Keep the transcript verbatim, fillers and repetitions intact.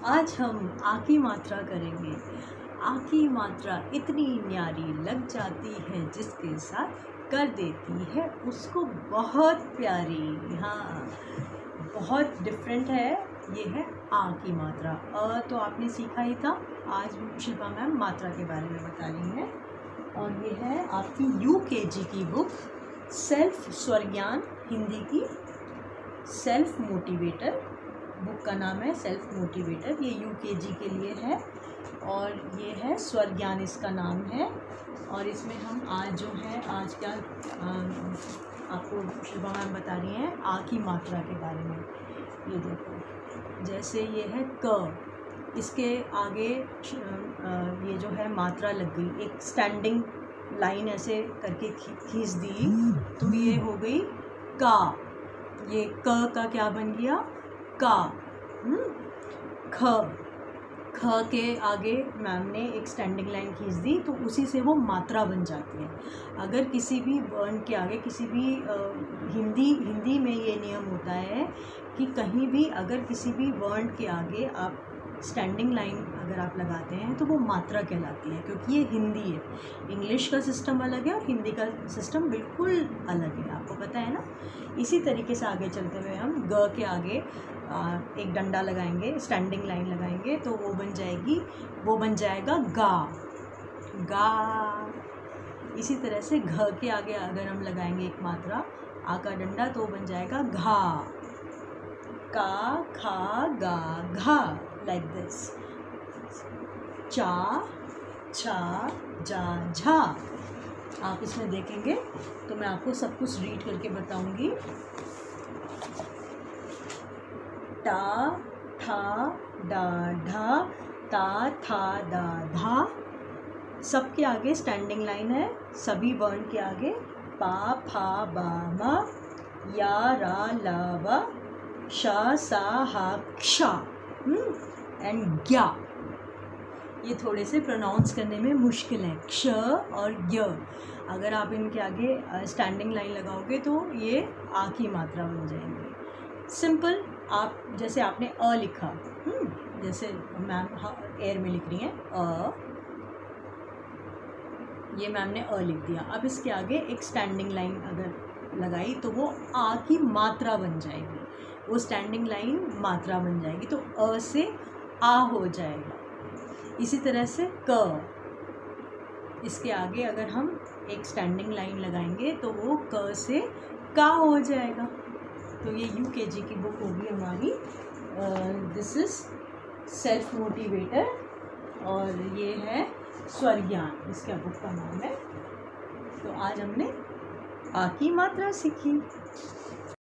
आज हम आ की मात्रा करेंगे। आ की मात्रा इतनी न्यारी लग जाती है, जिसके साथ कर देती है उसको बहुत प्यारी। हाँ, बहुत डिफरेंट है। ये है आ की मात्रा। अ तो आपने सीखा ही था। आज शिल्पा मैम मात्रा के बारे में बता रही हैं। और ये है आपकी यू के जी की बुक, सेल्फ स्वरज्ञान हिंदी की, सेल्फ मोटिवेटर। बुक का नाम है सेल्फ मोटिवेटर। ये यू के जी के लिए है और ये है स्वरज्ञान इसका नाम है। और इसमें हम आज जो है आज क्या आ, आपको शिल्पा मैम बता रही हैं आ की मात्रा के बारे में। ये देखो, जैसे ये है क, इसके आगे ये जो है मात्रा लग गई, एक स्टैंडिंग लाइन ऐसे करके खींच दी तो ये हो गई का। ये क का क्या बन गया? का। ख, ख के आगे मैम ने एक स्टैंडिंग लाइन खींच दी तो उसी से वो मात्रा बन जाती है। अगर किसी भी वर्ण के आगे किसी भी आ, हिंदी हिंदी में ये नियम होता है कि कहीं भी अगर किसी भी वर्ण के आगे आप स्टैंडिंग लाइन अगर आप लगाते हैं तो वो मात्रा कहलाती है, क्योंकि ये हिंदी है। इंग्लिश का सिस्टम अलग है और हिंदी का सिस्टम बिल्कुल अलग है, आपको पता है ना। इसी तरीके से आगे चलते हुए हम ग के आगे आ, एक डंडा लगाएंगे, स्टैंडिंग लाइन लगाएंगे तो वो बन जाएगी वो बन जाएगा गा। गा। इसी तरह से घ के आगे अगर हम लगाएंगे एक मात्रा आ का डंडा तो वो बन जाएगा घा। का, खा, गा, घा, लाइक दिस। चा, छा, जा, झा। आप इसमें देखेंगे तो मैं आपको सब कुछ रीड करके बताऊंगी। टा, ठा, डा, ढा, ता, था, दा, धा। सबके आगे स्टैंडिंग लाइन है, सभी वर्ण के आगे पा, फा, बा, मा, या, रा, ला, वा, शा, सा, हा,क्षा एंड ज्ञा। ये थोड़े से प्रोनाउंस करने में मुश्किल है, क्ष और य। अगर आप इनके आगे स्टैंडिंग लाइन लगाओगे तो ये आ की मात्रा बन जाएंगे। सिंपल। आप जैसे आपने अ लिखा, जैसे मैम एयर में लिख रही हैं अ, ये मैम ने अ लिख दिया। अब इसके आगे एक स्टैंडिंग लाइन अगर लगाई तो वो आ की मात्रा बन जाएगी, वो स्टैंडिंग लाइन मात्रा बन जाएगी तो अ से आ हो जाएगा। इसी तरह से क, इसके आगे अगर हम एक स्टैंडिंग लाइन लगाएंगे तो वो क से का हो जाएगा। तो ये यू के जी की बुक होगी हमारी, दिस इज़ सेल्फ मोटिवेटर और ये है स्वरज्ञान, इसका बुक का नाम है। तो आज हमने आ की मात्रा सीखी।